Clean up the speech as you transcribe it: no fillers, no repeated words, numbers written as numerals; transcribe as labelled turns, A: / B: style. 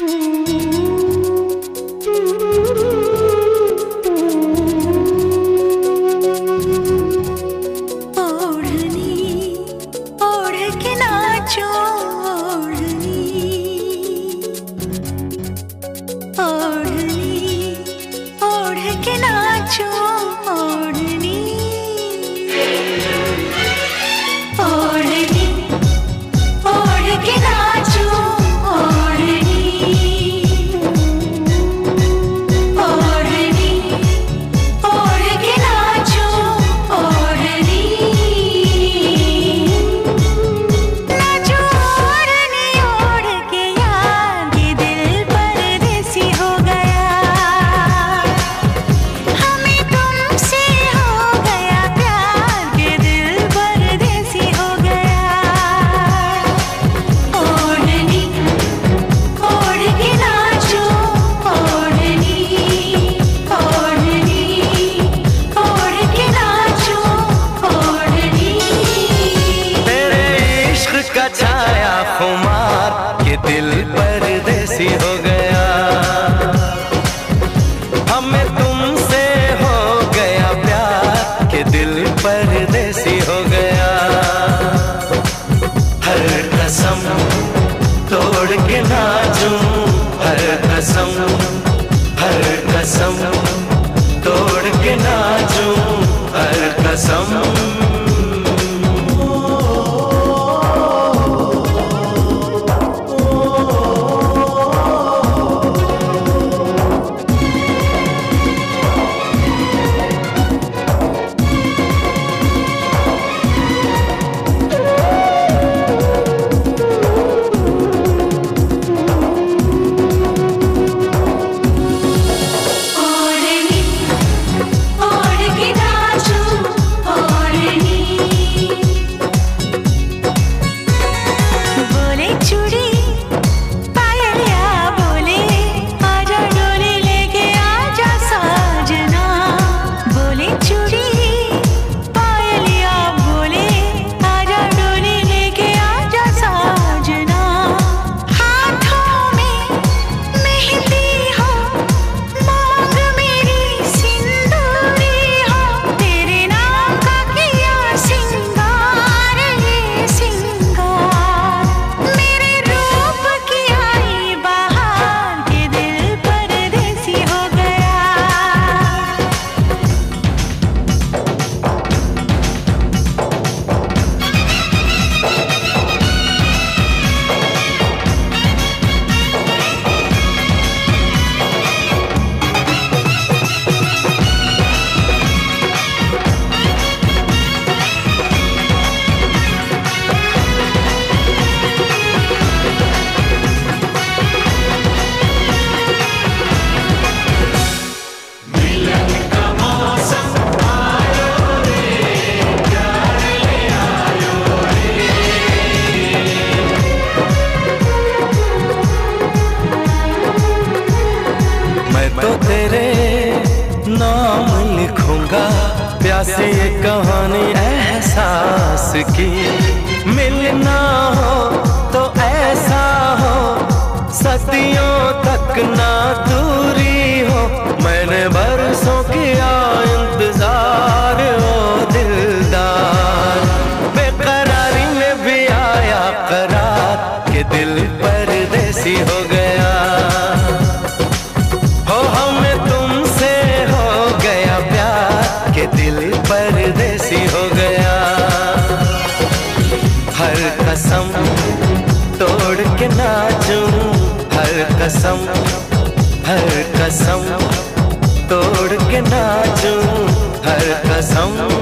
A: प्यासे ये कहानी एहसास की, मिलना हो तो ऐसा हो, सदियों तक ना दूरी हो। मैंने बरसों किया इंतजार ओ दिलदार, बेकरारी में भी आया करार के दिल परदेसी हो गया। हो हमें तुमसे हो गया प्यार के दिल परदेसी हो गया। हर कसम तोड़ के नाचूं, हर कसम तोड़ के नाचूं, हर कसम